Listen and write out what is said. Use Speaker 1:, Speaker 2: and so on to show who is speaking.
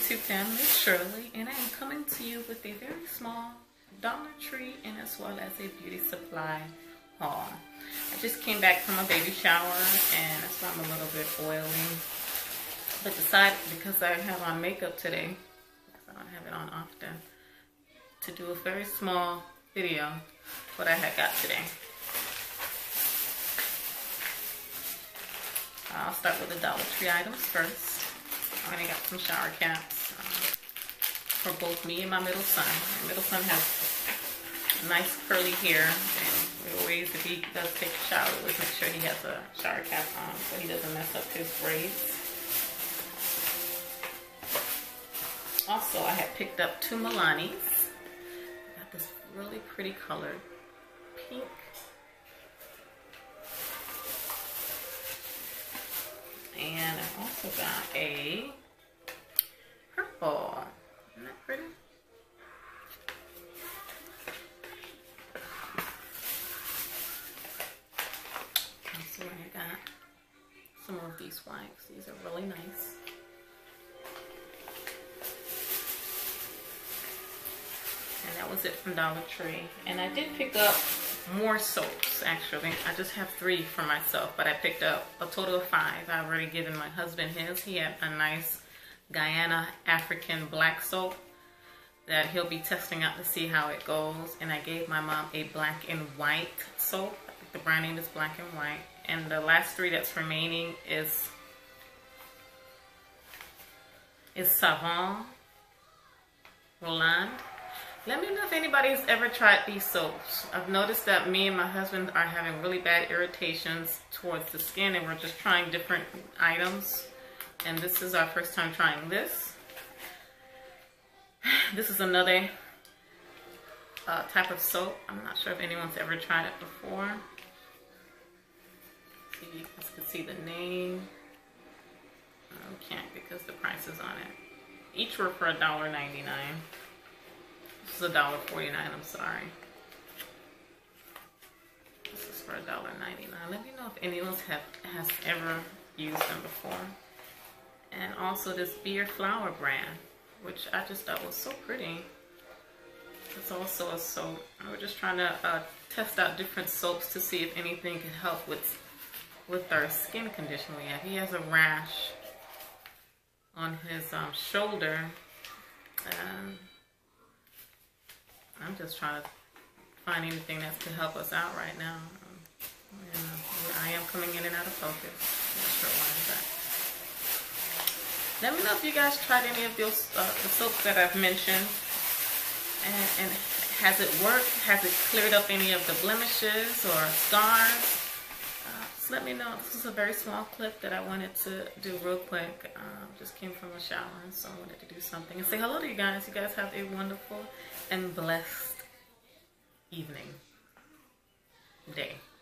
Speaker 1: YouTube family, it's Shirley, and I am coming to you with a very small Dollar Tree and as well as a beauty supply haul. I just came back from a baby shower and that's why I'm a little bit oily. But decided, because I have on makeup today, because I don't have it on often, to do a very small video what I had got today. I'll start with the Dollar Tree items first. I already got some shower caps for both me and my middle son. My middle son has nice curly hair, and we always, if he does take a shower, we make sure he has a shower cap on so he doesn't mess up his braids. Also, I had picked up two Milanis. Got this really pretty colored pink. And I also got a purple. Isn't that pretty? So I got some of these wipes. These are really nice. And that was it from Dollar Tree. And I did pick up more soaps, actually. I just have 3 for myself, but I picked up a total of 5. I've already given my husband his. He had a nice Guyana African black soap that he'll be testing out to see how it goes. And I gave my mom a black and white soap. I think the brand name is Black and White. And the last 3 that's remaining is Savon Roland. Let me know if anybody's ever tried these soaps. I've noticed that me and my husband are having really bad irritations towards the skin, and we're just trying different items. And this is our first time trying this. This is another type of soap. I'm not sure if anyone's ever tried it before. See, you guys can see the name. We can't because the price is on it. Each were for $1.99. This is $1.49, I'm sorry. This is for $1.99. Let me know if anyone has ever used them before. And also this Beard Flower brand, which I just thought was so pretty. It's also a soap. We're just trying to test out different soaps to see if anything can help with our skin condition we have. He has a rash on his shoulder. I'm just trying to find anything that could help us out right now. I am coming in and out of focus. Not sure why is that. Let me know if you guys tried any of those the soaps that I've mentioned, and has it worked? Has it cleared up any of the blemishes or scars? Just let me know. This is a very small clip that I wanted to do real quick. Just came from a shower, so I wanted to do something and say hello to you guys. You guys have a wonderful and blessed evening, day.